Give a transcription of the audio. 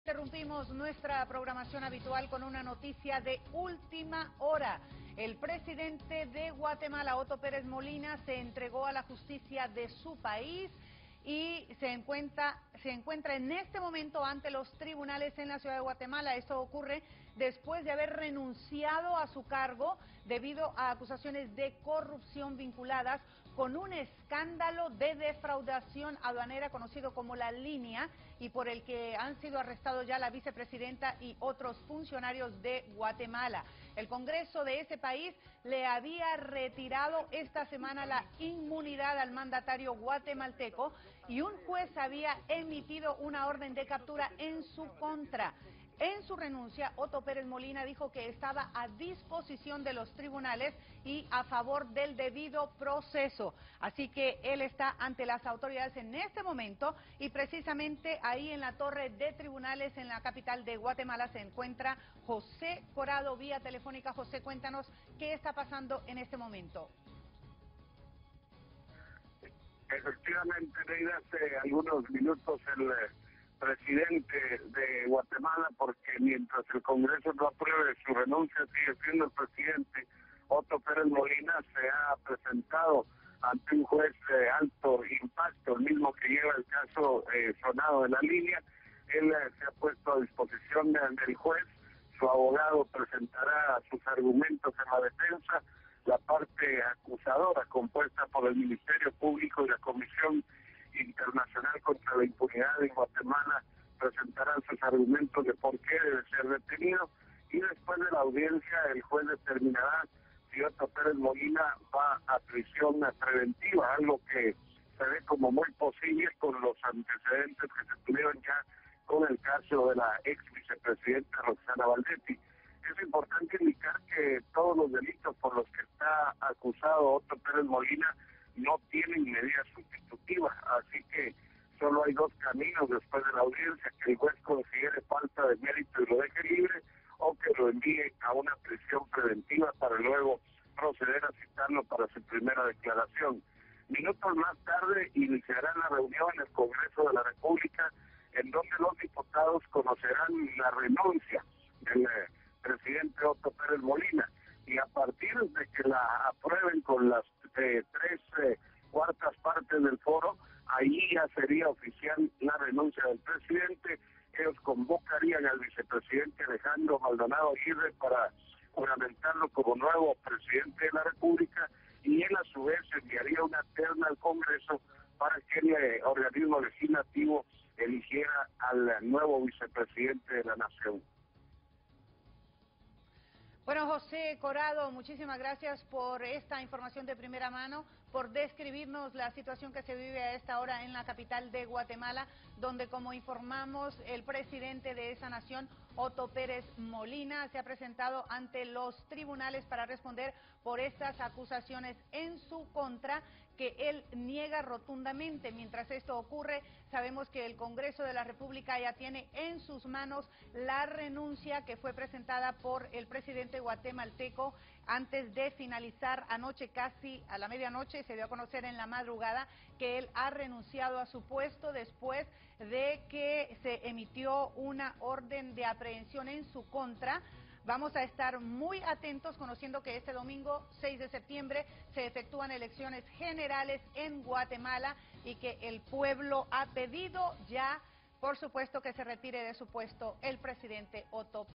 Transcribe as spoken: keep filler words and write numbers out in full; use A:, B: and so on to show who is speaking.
A: Interrumpimos nuestra programación habitual con una noticia de última hora. El presidente de Guatemala, Otto Pérez Molina, se entregó a la justicia de su país y se encuentra, se encuentra en este momento ante los tribunales en la ciudad de Guatemala. Esto ocurre después de haber renunciado a su cargo debido a acusaciones de corrupción vinculadas con un escándalo de defraudación aduanera conocido como La Línea y por el que han sido arrestados ya la vicepresidenta y otros funcionarios de Guatemala. El Congreso de ese país le había retirado esta semana la inmunidad al mandatario guatemalteco y un juez había emitido una orden de captura en su contra. En su renuncia, Otto Pérez Molina dijo que estaba a disposición de los tribunales y a favor del debido proceso. Así que él está ante las autoridades en este momento y precisamente ahí en la torre de tribunales en la capital de Guatemala se encuentra José Corado vía telefónica. José, cuéntanos qué está pasando en este momento.
B: Efectivamente, Neida, hace algunos minutos el presidente de Guatemala, porque mientras el Congreso no apruebe su renuncia, sigue siendo el presidente, Otto Pérez Molina se ha presentado ante un juez de alto impacto, el mismo que lleva el caso eh, sonado de La Línea. Él eh, se ha puesto a disposición de, del juez, su abogado presentará sus argumentos en la defensa, la parte acusadora, compuesta por el Ministerio Público y la Comisión Internacional contra la Impunidad en Guatemala, presentarán sus argumentos de por qué debe ser detenido, y después de la audiencia el juez determinará si Otto Pérez Molina va a prisión preventiva, algo que se ve como muy posible con los antecedentes que se tuvieron ya con el caso de la ex vicepresidenta Roxana Valdetti. Es importante indicar que todos los delitos por los que está acusado Otto Pérez Molina no tienen medida sustitutiva, así que solo hay dos caminos después de la audiencia: que el juez considere falta de mérito y lo deje libre, o que lo envíe a una prisión preventiva para luego proceder a citarlo para su primera declaración. Minutos más tarde iniciará la reunión en el Congreso de la República, en donde los diputados conocerán la renuncia del eh, presidente Otto Pérez Molina, y a partir de que la aprueben con las eh, tres eh, cuartas partes del foro, ahí ya sería oficial la renuncia del presidente. Ellos convocarían al vicepresidente Alejandro Maldonado Aguirre para juramentarlo como nuevo presidente de la República, y él a su vez enviaría una terna al Congreso para que el eh, organismo legislativo eligiera al nuevo vicepresidente de la Nación.
A: Bueno, José Corado, muchísimas gracias por esta información de primera mano, por describirnos la situación que se vive a esta hora en la capital de Guatemala, donde, como informamos, el presidente de esa nación, Otto Pérez Molina, se ha presentado ante los tribunales para responder por estas acusaciones en su contra, que él niega rotundamente. Mientras esto ocurre, sabemos que el Congreso de la República ya tiene en sus manos la renuncia que fue presentada por el presidente guatemalteco antes de finalizar anoche, casi a la medianoche. Se dio a conocer en la madrugada que él ha renunciado a su puesto después de que se emitió una orden de aprehensión en su contra. Vamos a estar muy atentos, conociendo que este domingo seis de septiembre se efectúan elecciones generales en Guatemala y que el pueblo ha pedido ya, por supuesto, que se retire de su puesto el presidente Otto